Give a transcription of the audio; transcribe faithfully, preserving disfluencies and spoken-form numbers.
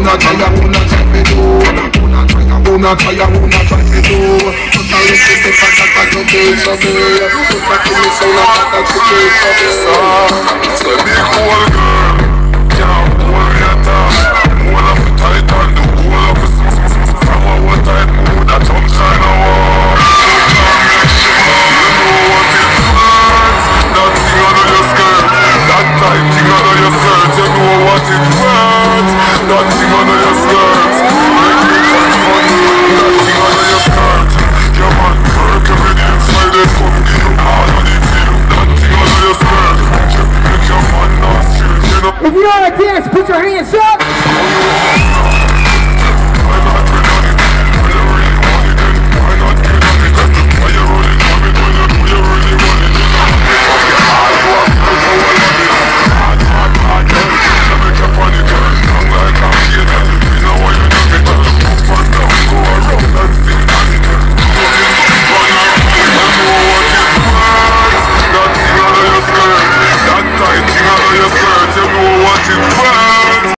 Una try, una try me do. Una try, una try, una try me do. Una listen to fat that you feel so good. Una kill me so that you feel so good. It's a big old girl.